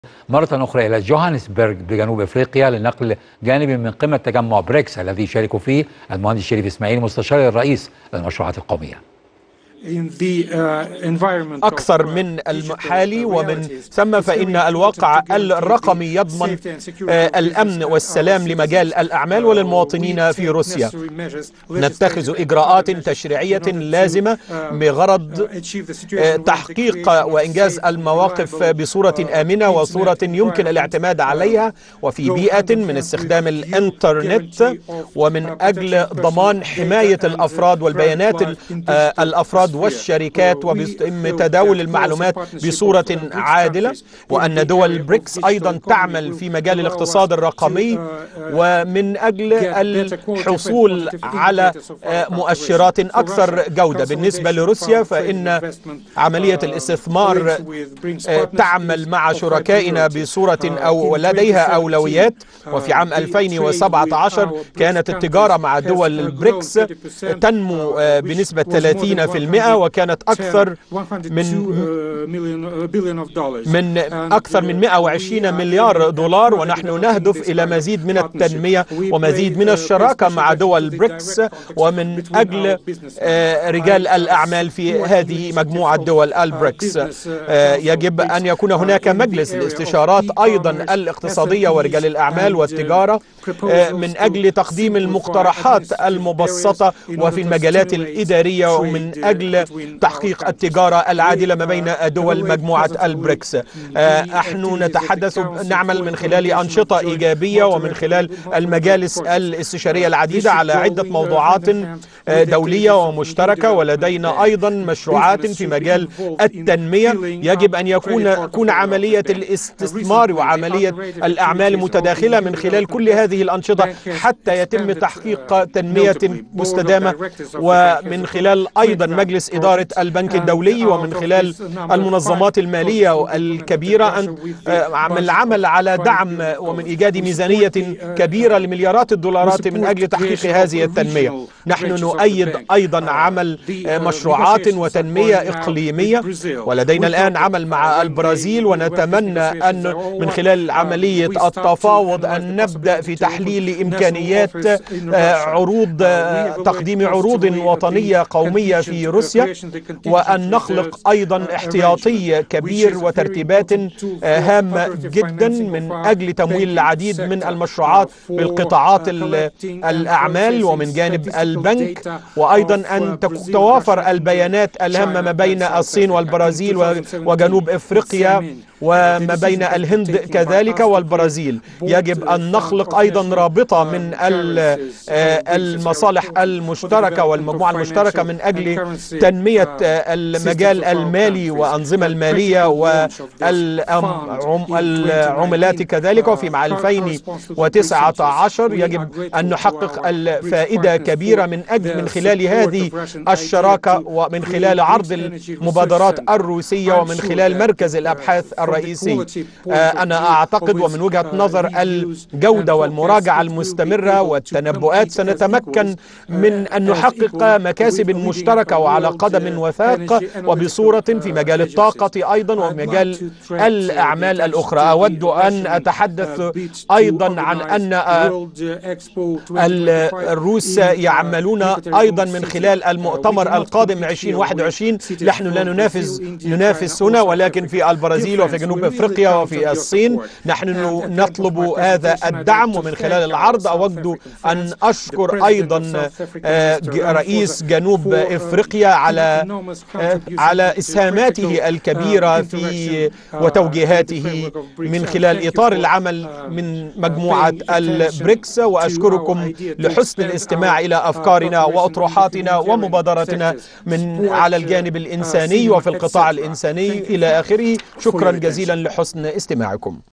مرة أخرى إلى جوهانسبرغ بجنوب أفريقيا لنقل جانب من قمة تجمع بريكس الذي يشارك فيه المهندس شريف إسماعيل مستشار الرئيس للمشروعات القومية. أكثر من المحالي، ومن ثم فإن الواقع الرقمي يضمن الأمن والسلام لمجال الأعمال وللمواطنين في روسيا. نتخذ إجراءات تشريعية لازمة بغرض تحقيق وإنجاز المواقف بصورة آمنة وصورة يمكن الاعتماد عليها، وفي بيئة من استخدام الإنترنت، ومن أجل ضمان حماية الأفراد والبيانات الأفراد والشركات، وبيتم تداول المعلومات بصورة عادلة، وأن دول بريكس أيضا تعمل في مجال الاقتصاد الرقمي ومن أجل الحصول على مؤشرات أكثر جودة. بالنسبة لروسيا فإن عملية الاستثمار تعمل مع شركائنا بصورة أو لديها أولويات، وفي عام 2017 كانت التجارة مع دول البريكس تنمو بنسبة 30%، وكانت أكثر من 120 مليار دولار، ونحن نهدف إلى مزيد من التنمية ومزيد من الشراكة مع دول بريكس ومن أجل رجال الأعمال في هذه مجموعة دول البريكس. يجب أن يكون هناك مجلس الاستشارات أيضا الاقتصادية ورجال الأعمال والتجارة من أجل تقديم المقترحات المبسطة وفي المجالات الإدارية، ومن أجل تحقيق التجارة العادلة ما بين دول مجموعة البريكس. نحن نعمل من خلال أنشطة إيجابية ومن خلال المجالس الاستشارية العديدة على عدة موضوعات دولية ومشتركة، ولدينا أيضا مشروعات في مجال التنمية. يجب أن يكون عملية الاستثمار وعملية الأعمال متداخلة من خلال كل هذه الأنشطة حتى يتم تحقيق تنمية مستدامة، ومن خلال أيضا مجلس إدارة البنك الدولي ومن خلال المنظمات المالية الكبيرة العمل على دعم ومن إيجاد ميزانية كبيرة لمليارات الدولارات من أجل تحقيق هذه التنمية. نحن نؤيد أيضا عمل مشروعات وتنمية إقليمية، ولدينا الآن عمل مع البرازيل، ونتمنى أن من خلال عملية التفاوض أن نبدأ في تحليل إمكانيات تقديم عروض وطنية قومية في روسيا، وأن نخلق أيضا احتياطي كبير وترتيبات هامة جدا من أجل تمويل العديد من المشروعات بالقطاعات الأعمال ومن جانب البنك، وأيضا أن تتوافر البيانات الهامة ما بين الصين والبرازيل وجنوب أفريقيا وما بين الهند كذلك والبرازيل. يجب أن نخلق أيضا رابطة من المصالح المشتركة والمجموعة المشتركة من أجل تنمية المجال المالي وأنظمة المالية والعملات كذلك. وفي عام 2019 يجب أن نحقق الفائدة كبيرة من خلال هذه الشراكة، ومن خلال عرض المبادرات الروسية، ومن خلال مركز الأبحاث الرئيسي. أنا أعتقد ومن وجهة نظر الجودة والمراجعة المستمرة والتنبؤات سنتمكن من أن نحقق مكاسب مشتركة وعلى قدم وثاق وبصورة في مجال الطاقة أيضا ومجال الأعمال الأخرى. أود أن أتحدث أيضا عن أن الروس يعملون أيضا من خلال المؤتمر القادم 2021. نحن لا ننافس هنا، ولكن في البرازيل وفي جنوب أفريقيا وفي الصين نحن نطلب هذا الدعم. ومن خلال العرض أود أن أشكر أيضا رئيس جنوب أفريقيا على إسهاماته الكبيرة في وتوجيهاته من خلال إطار العمل من مجموعة البريكس. وأشكركم لحسن الاستماع إلى أفكارنا وأطروحاتنا ومبادراتنا على الجانب الإنساني وفي القطاع الإنساني إلى آخره. شكرا جزيلا لحسن استماعكم.